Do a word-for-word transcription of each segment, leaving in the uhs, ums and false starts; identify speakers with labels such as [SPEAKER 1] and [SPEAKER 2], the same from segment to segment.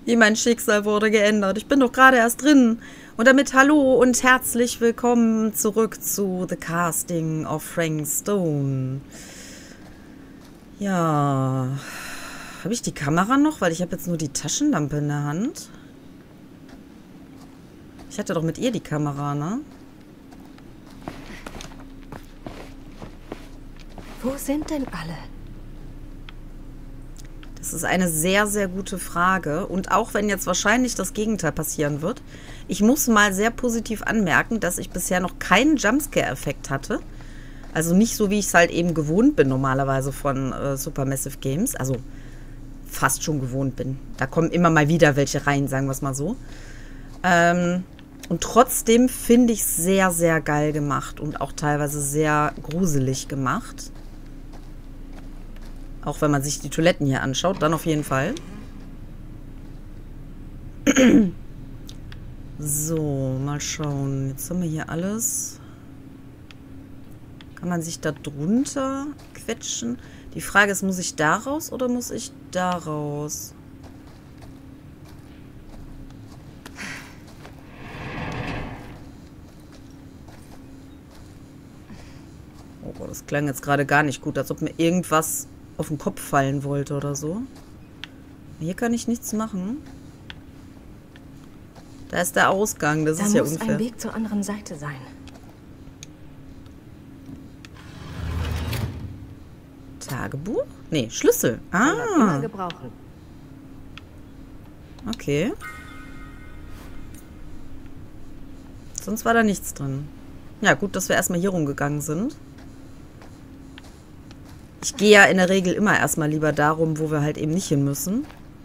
[SPEAKER 1] Wie mein Schicksal wurde geändert. Ich bin doch gerade erst drin. Und damit hallo und herzlich willkommen zurück zu The Casting of Frank Stone. Ja. Habe ich die Kamera noch? Weil ich habe jetzt nur die Taschenlampe in der Hand. Ich hatte doch mit ihr die Kamera, ne?
[SPEAKER 2] Wo sind denn alle?
[SPEAKER 1] Das ist eine sehr, sehr gute Frage. Und auch wenn jetzt wahrscheinlich das Gegenteil passieren wird, ich muss mal sehr positiv anmerken, dass ich bisher noch keinen Jumpscare-Effekt hatte. Also nicht so, wie ich es halt eben gewohnt bin normalerweise von äh, Supermassive Games. Also fast schon gewohnt bin. Da kommen immer mal wieder welche rein, sagen wir es mal so. Ähm, und trotzdem finde ich es sehr, sehr geil gemacht und auch teilweise sehr gruselig gemacht. Auch wenn man sich die Toiletten hier anschaut, dann auf jeden Fall. So, mal schauen. Jetzt haben wir hier alles. Kann man sich da drunter quetschen? Die Frage ist, muss ich da raus oder muss ich da raus? Oh, das klang jetzt gerade gar nicht gut, als ob mir irgendwas auf den Kopf fallen wollte oder so. Hier kann ich nichts machen. Da ist der Ausgang, das ist ja unfair. Da muss
[SPEAKER 2] ein Weg zur anderen Seite sein.
[SPEAKER 1] Tagebuch? Nee, Schlüssel. Ah.
[SPEAKER 2] Kann man immer gebrauchen.
[SPEAKER 1] Okay. Sonst war da nichts drin. Ja, gut, dass wir erstmal hier rumgegangen sind. Ich gehe ja in der Regel immer erstmal lieber darum, wo wir halt eben nicht hin müssen.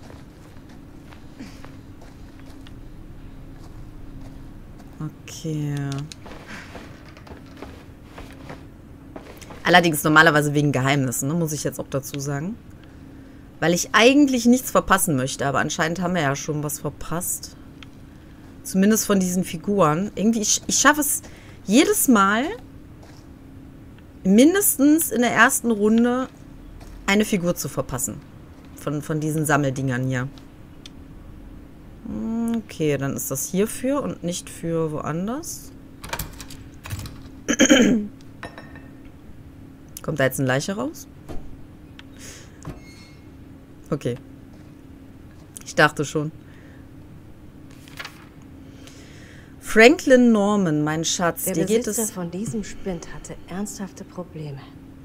[SPEAKER 1] Okay. Allerdings normalerweise wegen Geheimnissen, ne, muss ich jetzt auch dazu sagen. Weil ich eigentlich nichts verpassen möchte, aber anscheinend haben wir ja schon was verpasst. Zumindest von diesen Figuren. Irgendwie, ich, ich schaffe es jedes Mal, mindestens in der ersten Runde eine Figur zu verpassen. Von, von diesen Sammeldingern hier. Okay, dann ist das hierfür und nicht für woanders. Kommt da jetzt eine Leiche raus? Okay. Ich dachte schon. Franklin Norman, mein Schatz,
[SPEAKER 2] Der
[SPEAKER 1] dir geht
[SPEAKER 2] Besitzer
[SPEAKER 1] es...
[SPEAKER 2] von diesem Spind hatte ernsthafte Probleme.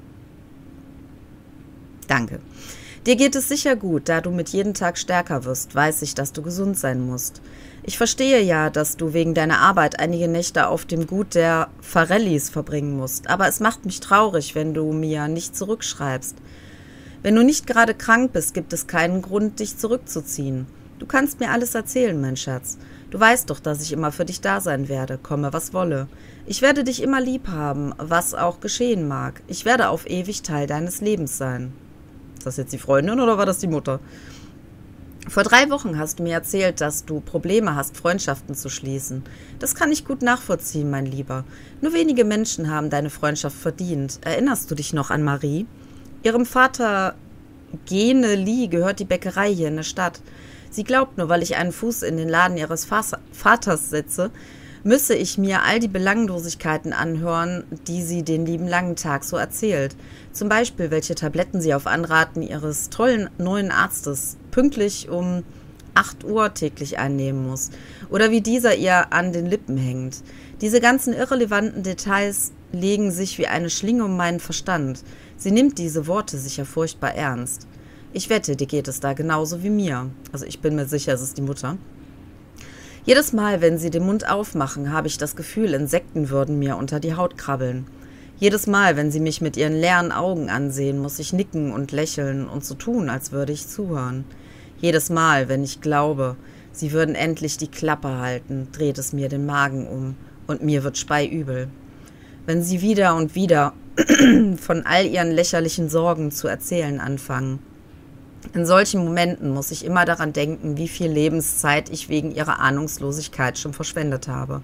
[SPEAKER 1] Danke. Dir geht es sicher gut, da du mit jedem Tag stärker wirst, weiß ich, dass du gesund sein musst. Ich verstehe ja, dass du wegen deiner Arbeit einige Nächte auf dem Gut der Farellis verbringen musst, aber es macht mich traurig, wenn du mir nicht zurückschreibst. Wenn du nicht gerade krank bist, gibt es keinen Grund, dich zurückzuziehen. Du kannst mir alles erzählen, mein Schatz. Du weißt doch, dass ich immer für dich da sein werde, komme was wolle. Ich werde dich immer lieb haben, was auch geschehen mag. Ich werde auf ewig Teil deines Lebens sein. Ist das jetzt die Freundin oder war das die Mutter? Vor drei Wochen hast du mir erzählt, dass du Probleme hast, Freundschaften zu schließen. Das kann ich gut nachvollziehen, mein Lieber. Nur wenige Menschen haben deine Freundschaft verdient. Erinnerst du dich noch an Marie? Ihrem Vater Gene Lee gehört die Bäckerei hier in der Stadt. Sie glaubt nur, weil ich einen Fuß in den Laden ihres Vaters setze, müsse ich mir all die Belanglosigkeiten anhören, die sie den lieben langen Tag so erzählt. Zum Beispiel, welche Tabletten sie auf Anraten ihres tollen neuen Arztes pünktlich um acht Uhr täglich einnehmen muss. Oder wie dieser ihr an den Lippen hängt. Diese ganzen irrelevanten Details legen sich wie eine Schlinge um meinen Verstand. Sie nimmt diese Worte sicher furchtbar ernst. Ich wette, dir geht es da genauso wie mir. Also ich bin mir sicher, es ist die Mutter. Jedes Mal, wenn sie den Mund aufmachen, habe ich das Gefühl, Insekten würden mir unter die Haut krabbeln. Jedes Mal, wenn sie mich mit ihren leeren Augen ansehen, muss ich nicken und lächeln und so tun, als würde ich zuhören. Jedes Mal, wenn ich glaube, sie würden endlich die Klappe halten, dreht es mir den Magen um und mir wird speiübel. Wenn sie wieder und wieder von all ihren lächerlichen Sorgen zu erzählen anfangen. In solchen Momenten muss ich immer daran denken, wie viel Lebenszeit ich wegen ihrer Ahnungslosigkeit schon verschwendet habe.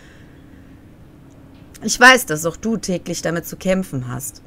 [SPEAKER 1] Ich weiß, dass auch du täglich damit zu kämpfen hast.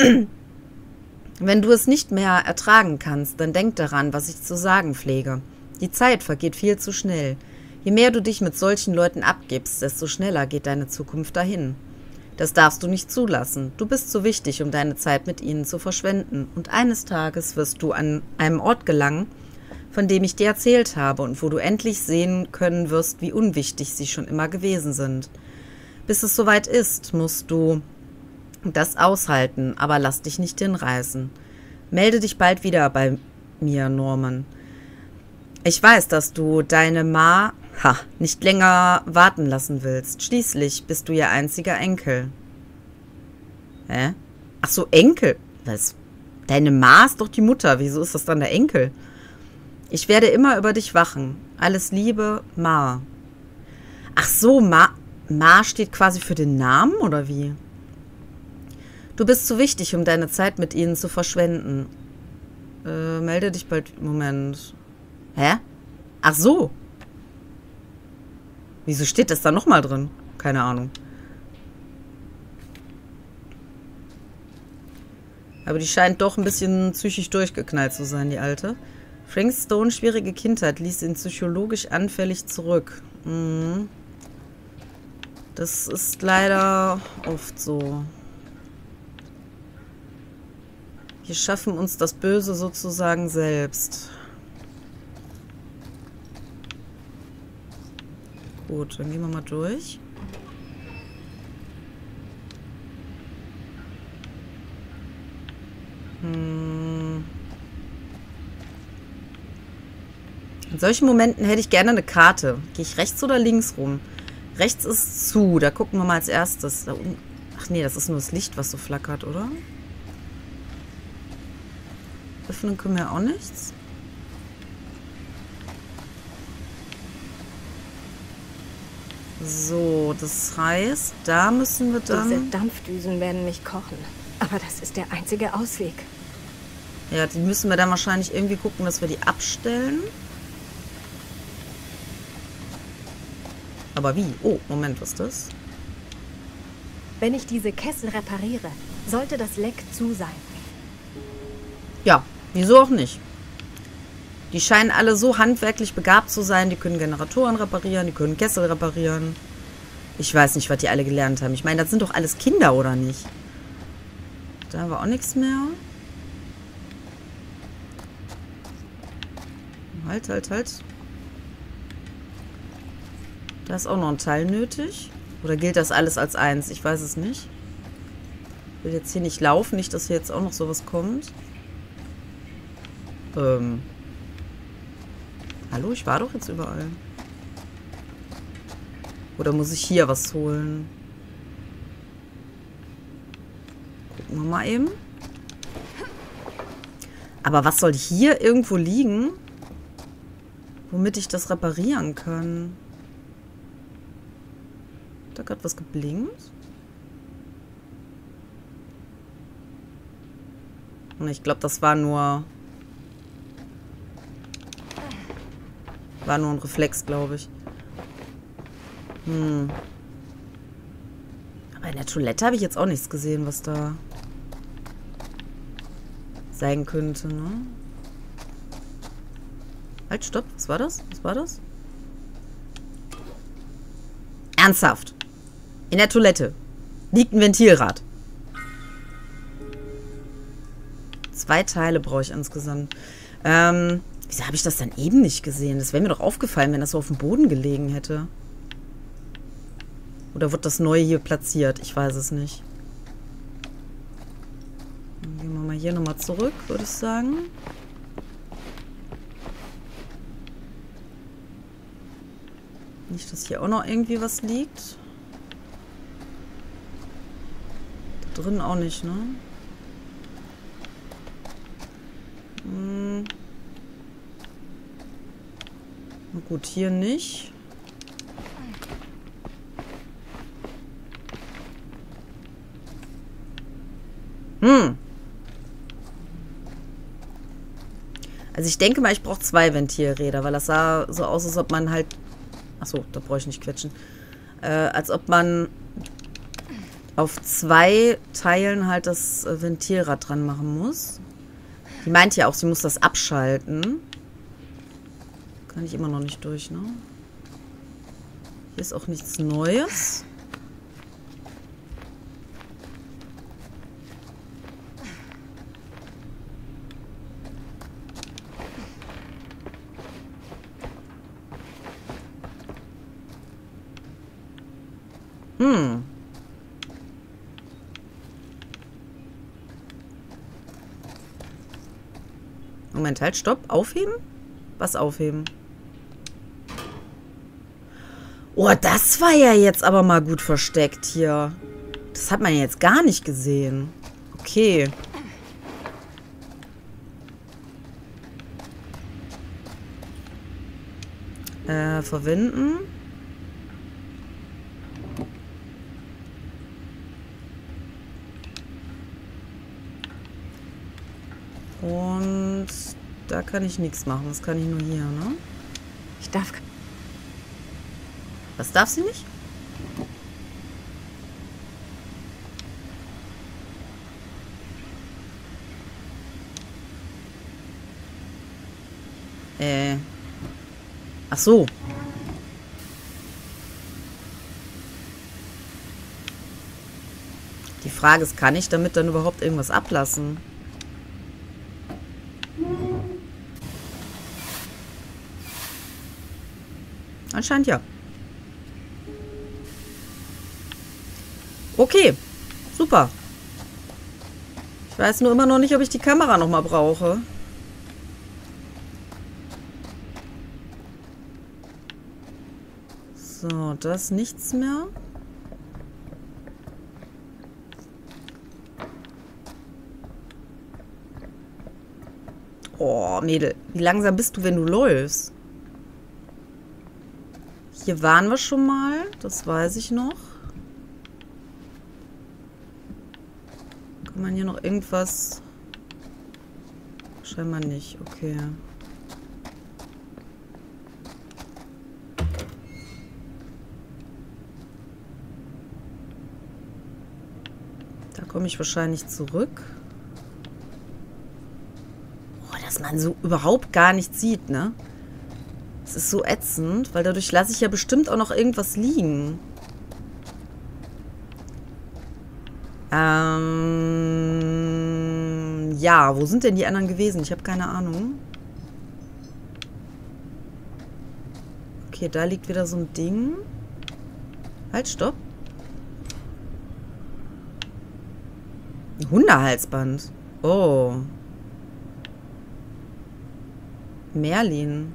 [SPEAKER 1] Wenn du es nicht mehr ertragen kannst, dann denk daran, was ich zu sagen pflege. Die Zeit vergeht viel zu schnell. Je mehr du dich mit solchen Leuten abgibst, desto schneller geht deine Zukunft dahin. Das darfst du nicht zulassen. Du bist zu wichtig, um deine Zeit mit ihnen zu verschwenden. Und eines Tages wirst du an einem Ort gelangen, von dem ich dir erzählt habe und wo du endlich sehen können wirst, wie unwichtig sie schon immer gewesen sind. Bis es soweit ist, musst du das aushalten, aber lass dich nicht hinreißen. Melde dich bald wieder bei mir, Norman. Ich weiß, dass du deine Ma ha, nicht länger warten lassen willst. Schließlich bist du ihr einziger Enkel. Hä? Ach so, Enkel. Was? Deine Ma ist doch die Mutter. Wieso ist das dann der Enkel? Ich werde immer über dich wachen. Alles Liebe, Ma. Ach so, Ma, Ma steht quasi für den Namen, oder wie? Du bist zu wichtig, um deine Zeit mit ihnen zu verschwenden. Äh, melde dich bald... Moment. Hä? Ach so. Wieso steht das da nochmal drin? Keine Ahnung. Aber die scheint doch ein bisschen psychisch durchgeknallt zu sein, die Alte. Frank Stone, schwierige Kindheit, ließ ihn psychologisch anfällig zurück. Mhm. Das ist leider oft so. Wir schaffen uns das Böse sozusagen selbst. Gut, dann gehen wir mal durch. Hm. In solchen Momenten hätte ich gerne eine Karte. Gehe ich rechts oder links rum? Rechts ist zu. Da gucken wir mal als erstes. Da unten. Ach nee, das ist nur das Licht, was so flackert, oder? Öffnen können wir auch nichts. So, das heißt, da müssen wir dann...
[SPEAKER 2] Diese Dampfdüsen werden mich kochen. Aber das ist der einzige Ausweg.
[SPEAKER 1] Ja, die müssen wir dann wahrscheinlich irgendwie gucken, dass wir die abstellen. Aber wie? Oh, Moment, was ist das?
[SPEAKER 2] Wenn ich diese Kessel repariere, sollte das Leck zu sein.
[SPEAKER 1] Ja, wieso auch nicht? Die scheinen alle so handwerklich begabt zu sein. Die können Generatoren reparieren, die können Kessel reparieren. Ich weiß nicht, was die alle gelernt haben. Ich meine, das sind doch alles Kinder, oder nicht? Da war auch nichts mehr. Halt, halt, halt. Da ist auch noch ein Teil nötig. Oder gilt das alles als eins? Ich weiß es nicht. Ich will jetzt hier nicht laufen. Nicht, dass hier jetzt auch noch sowas kommt. Ähm... Hallo, ich war doch jetzt überall. Oder muss ich hier was holen? Gucken wir mal eben. Aber was soll hier irgendwo liegen, womit ich das reparieren kann? Hat da gerade was geblinkt? Und ich glaube, das war nur... War nur ein Reflex, glaube ich. Hm. Aber in der Toilette habe ich jetzt auch nichts gesehen, was da sein könnte, ne? Halt, stopp. Was war das? Was war das? Ernsthaft. In der Toilette liegt ein Ventilrad. Zwei Teile brauche ich insgesamt. Ähm... Wieso habe ich das dann eben nicht gesehen? Das wäre mir doch aufgefallen, wenn das so auf dem Boden gelegen hätte. Oder wird das neu hier platziert? Ich weiß es nicht. Dann gehen wir mal hier nochmal zurück, würde ich sagen. Nicht, dass hier auch noch irgendwie was liegt. Da drin auch nicht, ne? Hm. Na gut, hier nicht. Hm. Also ich denke mal, ich brauche zwei Ventilräder, weil das sah so aus, als ob man halt... Achso, da brauche ich nicht quetschen. Äh, als ob man auf zwei Teilen halt das Ventilrad dran machen muss. Die meint ja auch, sie muss das abschalten. Kann ich immer noch nicht durch, ne? Hier ist auch nichts Neues. Hm. Moment, halt, stopp. Aufheben? Was aufheben? Oh, das war ja jetzt aber mal gut versteckt hier. Das hat man ja jetzt gar nicht gesehen. Okay. Äh, verwenden. Und da kann ich nichts machen. Das kann ich nur hier, ne?
[SPEAKER 2] Ich darf...
[SPEAKER 1] Was darf sie nicht? Äh. Ach so. Die Frage ist, kann ich damit dann überhaupt irgendwas ablassen? Anscheinend ja. Okay, super. Ich weiß nur immer noch nicht, ob ich die Kamera nochmal brauche. So, das nichts mehr. Oh, Mädel, wie langsam bist du, wenn du läufst? Hier waren wir schon mal, das weiß ich noch. Kann man hier noch irgendwas... Scheinbar nicht, okay. Da komme ich wahrscheinlich zurück. Oh, dass man so überhaupt gar nichts sieht, ne? Das ist so ätzend, weil dadurch lasse ich ja bestimmt auch noch irgendwas liegen. Ähm, ja, wo sind denn die anderen gewesen? Ich habe keine Ahnung. Okay, da liegt wieder so ein Ding. Halt, stopp. Ein Hundehalsband. Oh. Merlin.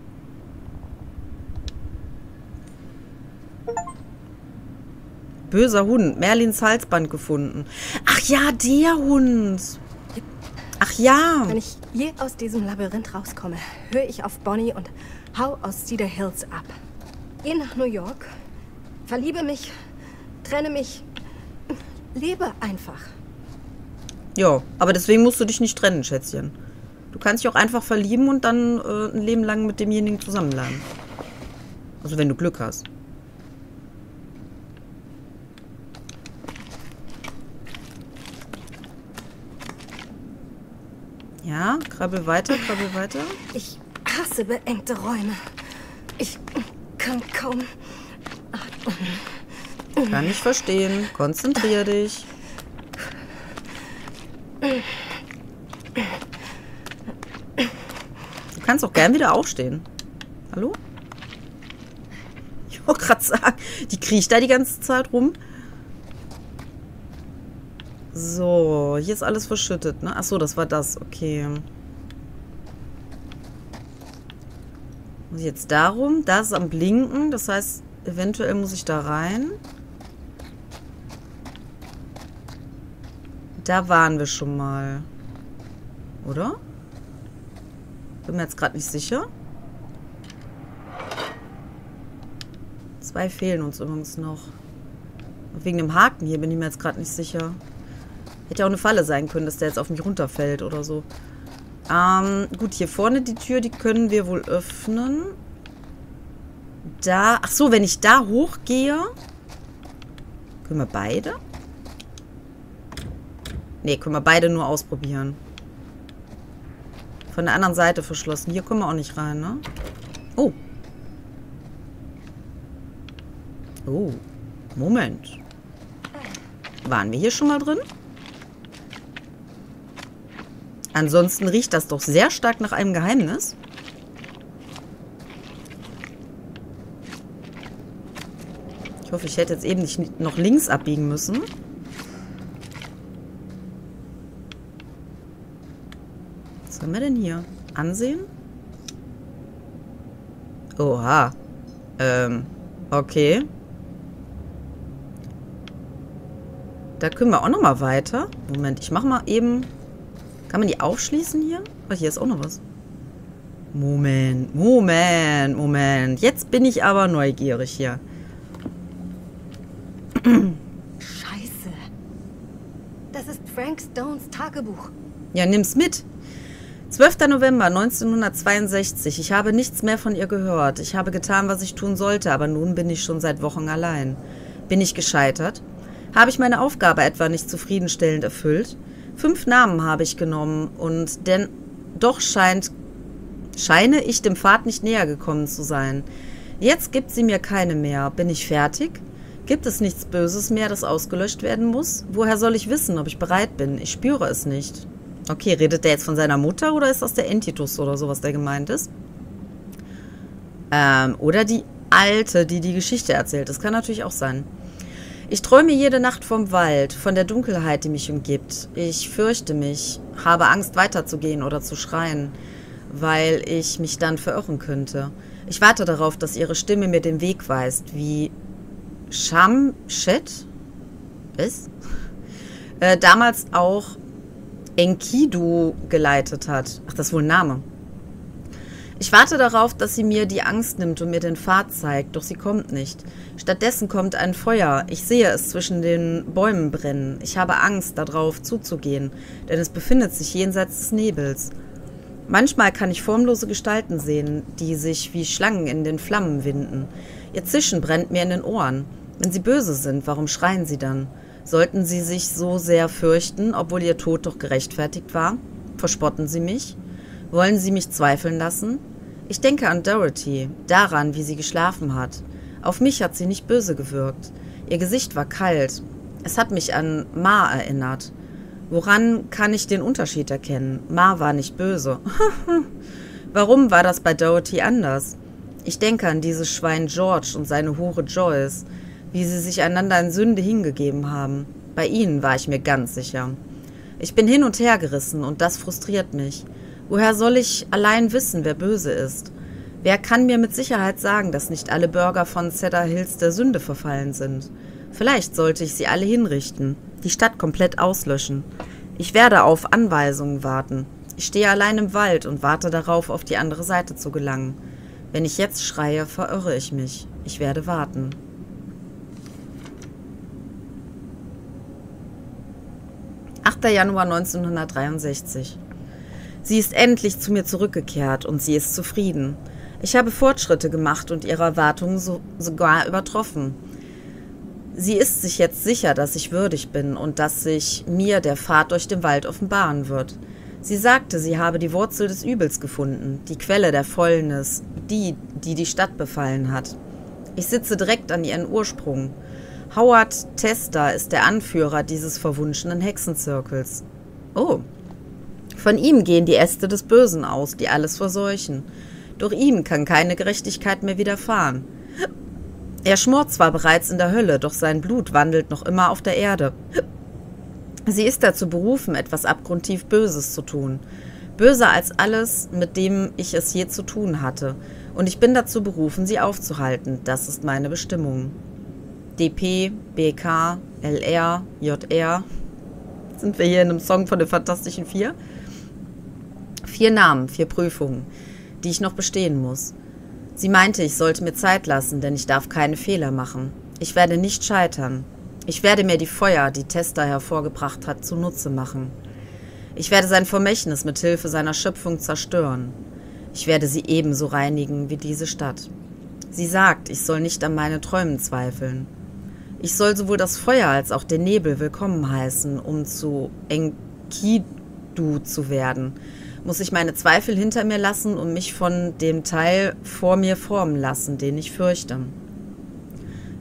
[SPEAKER 1] Böser Hund. Merlins Halsband gefunden. Ach ja, der Hund. Ach ja.
[SPEAKER 2] Wenn ich je aus diesem Labyrinth rauskomme, höre ich auf Bonnie und hau aus Cedar Hills ab. Geh nach New York, verliebe mich, trenne mich, lebe einfach.
[SPEAKER 1] Ja, aber deswegen musst du dich nicht trennen, Schätzchen. Du kannst dich auch einfach verlieben und dann äh, ein Leben lang mit demjenigen zusammenbleiben. Also wenn du Glück hast. Ja, krabbel weiter, krabbel weiter.
[SPEAKER 2] Ich hasse beengte Räume. Ich kann kaum atmen.
[SPEAKER 1] Kann ich verstehen. Konzentrier dich. Du kannst auch gern wieder aufstehen. Hallo? Ich wollte gerade sagen, die kriecht da die ganze Zeit rum. So, hier ist alles verschüttet, ne? Achso, das war das. Okay. Muss ich jetzt darum? Da ist es am Blinken. Das heißt, eventuell muss ich da rein. Da waren wir schon mal. Oder? Bin mir jetzt gerade nicht sicher. Zwei fehlen uns übrigens noch. Wegen dem Haken hier bin ich mir jetzt gerade nicht sicher. Hätte ja auch eine Falle sein können, dass der jetzt auf mich runterfällt oder so. Ähm, gut, hier vorne die Tür, die können wir wohl öffnen. Da, ach so, wenn ich da hochgehe. Können wir beide? Ne, können wir beide nur ausprobieren. Von der anderen Seite verschlossen. Hier kommen wir auch nicht rein, ne? Oh, Oh, Moment. Waren wir hier schon mal drin? Ansonsten riecht das doch sehr stark nach einem Geheimnis. Ich hoffe, ich hätte jetzt eben nicht noch links abbiegen müssen. Was haben wir denn hier? Ansehen? Oha. Ähm, okay. Da können wir auch noch mal weiter. Moment, ich mache mal eben... Kann man die aufschließen hier? Oh, hier ist auch noch was. Moment, Moment, Moment. Jetzt bin ich aber neugierig hier.
[SPEAKER 2] Scheiße. Das ist Frank Stones Tagebuch.
[SPEAKER 1] Ja, nimm's mit. zwölfter November neunzehnhundertzweiundsechzig. Ich habe nichts mehr von ihr gehört. Ich habe getan, was ich tun sollte, aber nun bin ich schon seit Wochen allein. Bin ich gescheitert? Habe ich meine Aufgabe etwa nicht zufriedenstellend erfüllt? Fünf Namen habe ich genommen und denn doch scheint, scheine ich dem Pfad nicht näher gekommen zu sein. Jetzt gibt sie mir keine mehr. Bin ich fertig? Gibt es nichts Böses mehr, das ausgelöscht werden muss? Woher soll ich wissen, ob ich bereit bin? Ich spüre es nicht. Okay, redet der jetzt von seiner Mutter oder ist das der Entitus oder sowas, der gemeint ist? Ähm, oder die Alte, die die Geschichte erzählt. Das kann natürlich auch sein. Ich träume jede Nacht vom Wald, von der Dunkelheit, die mich umgibt. Ich fürchte mich, habe Angst weiterzugehen oder zu schreien, weil ich mich dann verirren könnte. Ich warte darauf, dass ihre Stimme mir den Weg weist, wie Shamshet ist, äh, damals auch Enkidu geleitet hat. Ach, das ist wohl ein Name. Ich warte darauf, dass sie mir die Angst nimmt und mir den Pfad zeigt, doch sie kommt nicht. Stattdessen kommt ein Feuer. Ich sehe es zwischen den Bäumen brennen. Ich habe Angst, darauf zuzugehen, denn es befindet sich jenseits des Nebels. Manchmal kann ich formlose Gestalten sehen, die sich wie Schlangen in den Flammen winden. Ihr Zischen brennt mir in den Ohren. Wenn sie böse sind, warum schreien sie dann? Sollten sie sich so sehr fürchten, obwohl ihr Tod doch gerechtfertigt war? Verspotten sie mich? Wollen sie mich zweifeln lassen? Ich denke an Dorothy, daran, wie sie geschlafen hat. Auf mich hat sie nicht böse gewirkt. Ihr Gesicht war kalt. Es hat mich an Ma erinnert. Woran kann ich den Unterschied erkennen? Ma war nicht böse. Warum war das bei Dorothy anders? Ich denke an dieses Schwein George und seine Hure Joyce, wie sie sich einander in Sünde hingegeben haben. Bei ihnen war ich mir ganz sicher. Ich bin hin und her gerissen und das frustriert mich. Woher soll ich allein wissen, wer böse ist? Wer kann mir mit Sicherheit sagen, dass nicht alle Bürger von Cedar Hills der Sünde verfallen sind? Vielleicht sollte ich sie alle hinrichten, die Stadt komplett auslöschen. Ich werde auf Anweisungen warten. Ich stehe allein im Wald und warte darauf, auf die andere Seite zu gelangen. Wenn ich jetzt schreie, verirre ich mich. Ich werde warten. achter Januar neunzehnhundertdreiundsechzig. Sie ist endlich zu mir zurückgekehrt und sie ist zufrieden. Ich habe Fortschritte gemacht und ihre Erwartungen so, sogar übertroffen. Sie ist sich jetzt sicher, dass ich würdig bin und dass sich mir der Pfad durch den Wald offenbaren wird. Sie sagte, sie habe die Wurzel des Übels gefunden, die Quelle der Fäulnis, die, die die Stadt befallen hat. Ich sitze direkt an ihren Ursprung. Howard Tester ist der Anführer dieses verwunschenen Hexenzirkels. Oh. Von ihm gehen die Äste des Bösen aus, die alles verseuchen. Durch ihn kann keine Gerechtigkeit mehr widerfahren. Er schmort zwar bereits in der Hölle, doch sein Blut wandelt noch immer auf der Erde. Sie ist dazu berufen, etwas abgrundtief Böses zu tun. Böser als alles, mit dem ich es je zu tun hatte. Und ich bin dazu berufen, sie aufzuhalten. Das ist meine Bestimmung. D P, B K, L R, J R. Sind wir hier in einem Song von den Fantastischen Vier? Vier Namen, vier Prüfungen, die ich noch bestehen muss. Sie meinte, ich sollte mir Zeit lassen, denn ich darf keine Fehler machen. Ich werde nicht scheitern. Ich werde mir die Feuer, die Tester hervorgebracht hat, zunutze machen. Ich werde sein Vermächtnis mit Hilfe seiner Schöpfung zerstören. Ich werde sie ebenso reinigen wie diese Stadt. Sie sagt, ich soll nicht an meine Träumen zweifeln. Ich soll sowohl das Feuer als auch den Nebel willkommen heißen, um zu Enkidu zu werden. Muss ich meine Zweifel hinter mir lassen und mich von dem Teil vor mir formen lassen, den ich fürchte.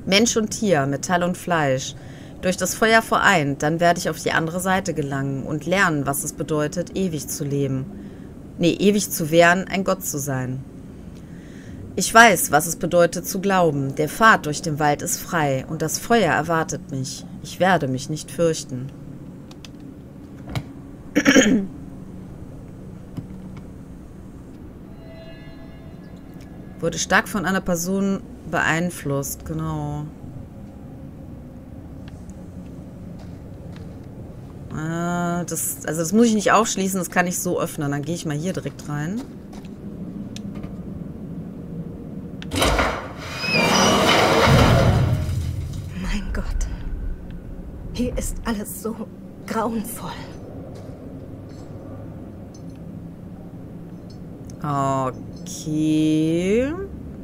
[SPEAKER 1] Mensch und Tier, Metall und Fleisch. Durch das Feuer vereint, dann werde ich auf die andere Seite gelangen und lernen, was es bedeutet, ewig zu leben. Nee, ewig zu werden, ein Gott zu sein. Ich weiß, was es bedeutet zu glauben. Der Pfad durch den Wald ist frei und das Feuer erwartet mich. Ich werde mich nicht fürchten. Wurde stark von einer Person beeinflusst, genau. Äh, das, also das muss ich nicht aufschließen, das kann ich so öffnen. Dann gehe ich mal hier direkt rein.
[SPEAKER 2] Mein Gott. Hier ist alles so grauenvoll.
[SPEAKER 1] Okay.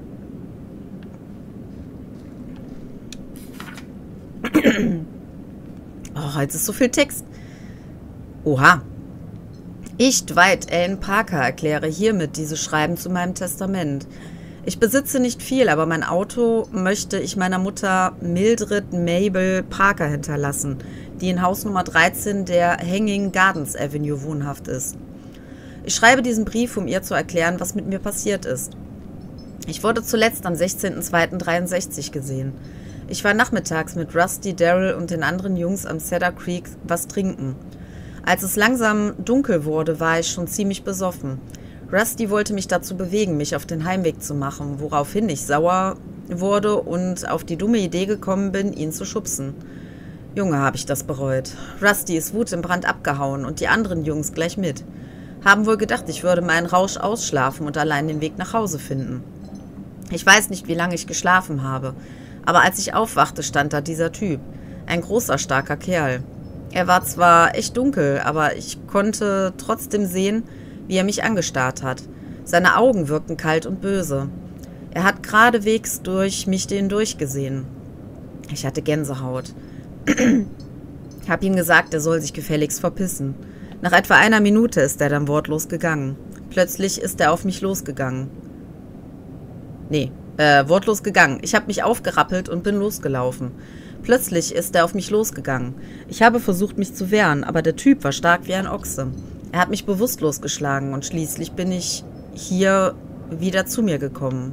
[SPEAKER 1] Oh, jetzt ist so viel Text. Oha. Ich, Dwight Allen Parker, erkläre hiermit dieses Schreiben zu meinem Testament. Ich besitze nicht viel, aber mein Auto möchte ich meiner Mutter Mildred Mabel Parker hinterlassen, die in Haus Nummer dreizehn der Hanging Gardens Avenue wohnhaft ist. Ich schreibe diesen Brief, um ihr zu erklären, was mit mir passiert ist. Ich wurde zuletzt am sechzehnten zweiten dreiundsechzig gesehen. Ich war nachmittags mit Rusty, Daryl und den anderen Jungs am Cedar Creek was trinken. Als es langsam dunkel wurde, war ich schon ziemlich besoffen. Rusty wollte mich dazu bewegen, mich auf den Heimweg zu machen, woraufhin ich sauer wurde und auf die dumme Idee gekommen bin, ihn zu schubsen. Junge, habe ich das bereut. Rusty ist Wut im Brand abgehauen und die anderen Jungs gleich mit. Haben wohl gedacht, ich würde meinen Rausch ausschlafen und allein den Weg nach Hause finden. Ich weiß nicht, wie lange ich geschlafen habe, aber als ich aufwachte, stand da dieser Typ. Ein großer, starker Kerl. Er war zwar echt dunkel, aber ich konnte trotzdem sehen, wie er mich angestarrt hat. Seine Augen wirkten kalt und böse. Er hat geradewegs durch mich hindurch gesehen. Ich hatte Gänsehaut. Hab ihm gesagt, er soll sich gefälligst verpissen. Nach etwa einer Minute ist er dann wortlos gegangen. Plötzlich ist er auf mich losgegangen. Nee, äh, wortlos gegangen. Ich habe mich aufgerappelt und bin losgelaufen. Plötzlich ist er auf mich losgegangen. Ich habe versucht, mich zu wehren, aber der Typ war stark wie ein Ochse. Er hat mich bewusstlos geschlagen und schließlich bin ich hier wieder zu mir gekommen.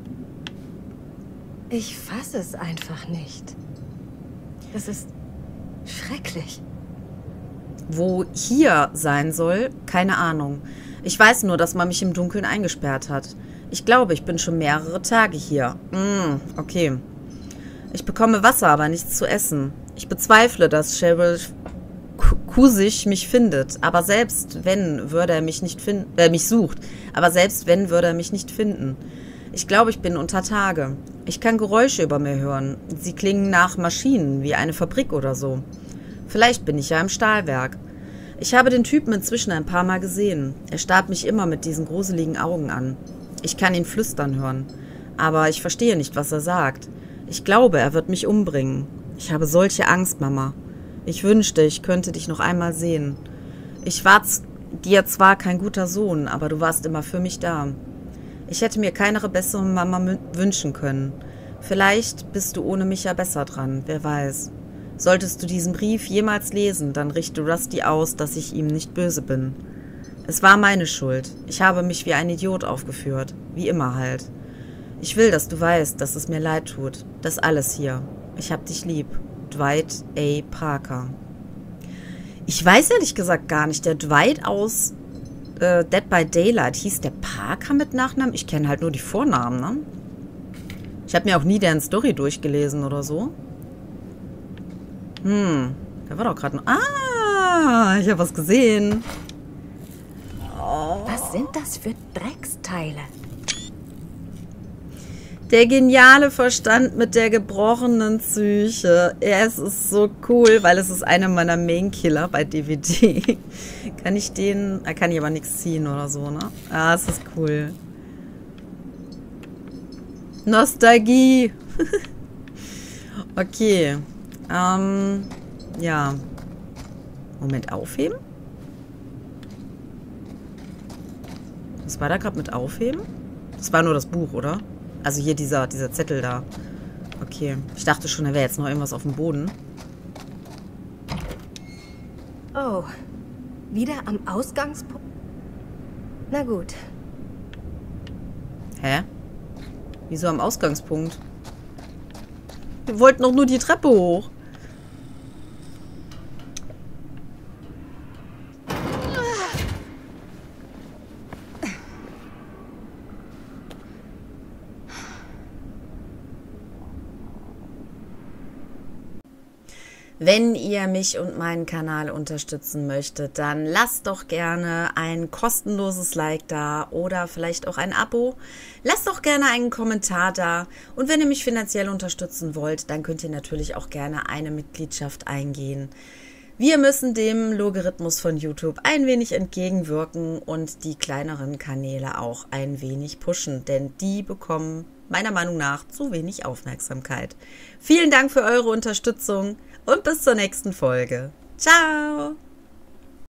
[SPEAKER 2] Ich fasse es einfach nicht. Das ist schrecklich.
[SPEAKER 1] Wo hier sein soll, keine Ahnung. Ich weiß nur, dass man mich im Dunkeln eingesperrt hat. Ich glaube, ich bin schon mehrere Tage hier. Mm, okay. Ich bekomme Wasser, aber nichts zu essen. Ich bezweifle, dass Sheriff Kusich mich findet. Aber selbst wenn, würde er mich nicht finden, äh, mich sucht. Aber selbst wenn, würde er mich nicht finden. Ich glaube, ich bin unter Tage. Ich kann Geräusche über mir hören. Sie klingen nach Maschinen, wie eine Fabrik oder so. Vielleicht bin ich ja im Stahlwerk. Ich habe den Typen inzwischen ein paar Mal gesehen. Er starrt mich immer mit diesen gruseligen Augen an. Ich kann ihn flüstern hören. Aber ich verstehe nicht, was er sagt. Ich glaube, er wird mich umbringen. Ich habe solche Angst, Mama. Ich wünschte, ich könnte dich noch einmal sehen. Ich war dir zwar kein guter Sohn, aber du warst immer für mich da. Ich hätte mir keine bessere Mama wünschen können. Vielleicht bist du ohne mich ja besser dran, wer weiß. Solltest du diesen Brief jemals lesen, dann richte Rusty aus, dass ich ihm nicht böse bin. Es war meine Schuld. Ich habe mich wie ein Idiot aufgeführt. Wie immer halt. Ich will, dass du weißt, dass es mir leid tut. Das alles hier. Ich hab dich lieb. Dwight A. Parker. Ich weiß ehrlich gesagt gar nicht. Der Dwight aus äh, Dead by Daylight, hieß der Parker mit Nachnamen? Ich kenne halt nur die Vornamen, ne? Ich habe mir auch nie deren Story durchgelesen oder so. Hm, der war doch gerade noch... Ah, ich habe was gesehen.
[SPEAKER 2] Oh. Was sind das für Drecksteile?
[SPEAKER 1] Der geniale Verstand mit der gebrochenen Psyche. Ja, es ist so cool, weil es ist einer meiner Main-Killer bei D V D. Kann ich den... Da kann ich aber nichts ziehen oder so, ne? Ah, es ist cool. Nostalgie. Okay. Ähm, ja. Moment, aufheben? war da gerade mit aufheben? Das war nur das Buch, oder? Also hier dieser, dieser Zettel da. Okay, ich dachte schon, da wäre jetzt noch irgendwas auf dem Boden.
[SPEAKER 2] Oh, wieder am Ausgangspunkt? Na gut.
[SPEAKER 1] Hä? Wieso am Ausgangspunkt? Wir wollten doch nur die Treppe hoch. Wenn ihr mich und meinen Kanal unterstützen möchtet, dann lasst doch gerne ein kostenloses Like da oder vielleicht auch ein Abo. Lasst doch gerne einen Kommentar da. Und wenn ihr mich finanziell unterstützen wollt, dann könnt ihr natürlich auch gerne eine Mitgliedschaft eingehen. Wir müssen dem Logarithmus von YouTube ein wenig entgegenwirken und die kleineren Kanäle auch ein wenig pushen, denn die bekommen meiner Meinung nach zu wenig Aufmerksamkeit. Vielen Dank für eure Unterstützung und bis zur nächsten Folge. Ciao!